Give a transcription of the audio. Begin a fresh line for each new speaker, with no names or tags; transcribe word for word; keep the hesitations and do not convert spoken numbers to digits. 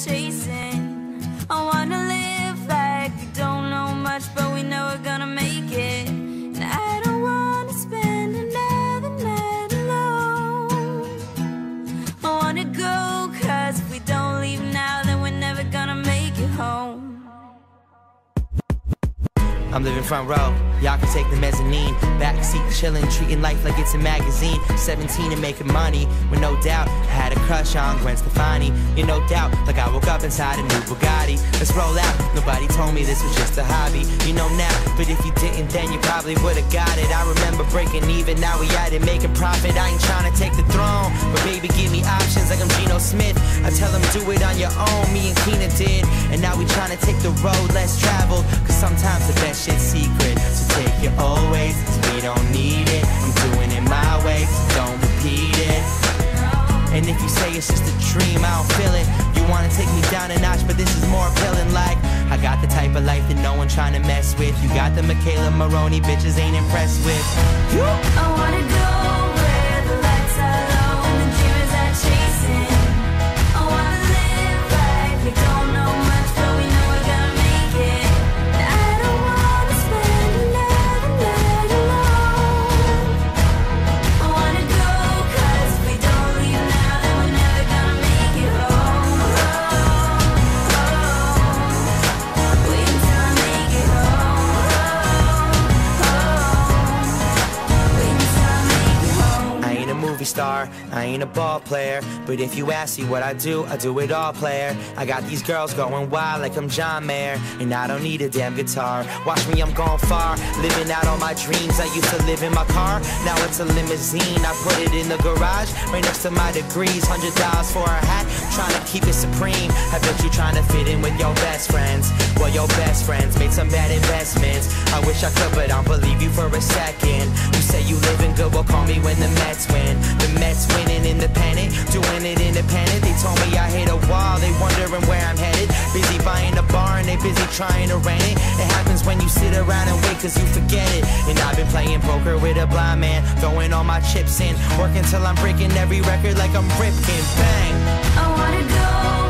chasing. I wanna live like we don't know much, but we know we're gonna make it. And I don't wanna spend another night alone. I wanna go, cause if we don't leave now, then we're never gonna make it home.
I'm living front row, y'all can take the mezzanine. Backseat chillin', treating life like it's a magazine. Seventeen and making money, with no doubt. Had a crush on Gwen Stefani, you no doubt. Like I woke up inside a new Bugatti. Let's roll out, nobody told me this was just a hobby. You know now, but if you didn't then you probably would've got it. I remember breaking even, now we at it making profit. I ain't trying to take the throne, but baby give me options like I'm Geno Smith. I tell them do it on your own, me and Keena did. And now we trying to take the road less traveled, cause sometimes the best shit's secret. So take your old ways, cause we don't need it. I'm doing it my way, so don't repeat it. And if you say it's just a dream, I don't feel it. You wanna take me down a notch, but this is more appealing. Like, I got the type of life that no one trying to mess with. You got the Michaela Maroney bitches ain't impressed with.
I wanna go where the lights are low and the dreamers are chasing. I wanna live like we don't know much, but we know we're gonna make it. And I don't wanna spend another night alone. I wanna go, cause if we don't leave now, then we're never gonna make it home. Oh, oh, wait until I make it home. Oh, oh, wait until I make it home.
I ain't a movie star, I ain't a ball player, but if you ask me what I do, I do it all, player. I got these girls going wild like I'm John Mayer, and I don't need a damn guitar. Watch me, I'm going far, living out all my dreams. I used to live in my car, now it's a limousine. I put it in the garage, right next to my degrees. Hundred dollars for a hat, trying to keep it supreme. I bet you trying to fit in with your best friends. Well, your best friends made some bad investments. I wish I could, but I don't believe you for a second. You say you living good, well call me when the Mets win. The Mets winning independent, doing it independent. They told me I hit a wall, they wondering where I'm headed. Busy buying a bar and they busy trying to rent it. It happens when you sit around and wait cause you forget it. And I've been playing poker with a blind man, throwing all my chips in, working till I'm breaking every record like I'm Ripken. Bang!
I wanna go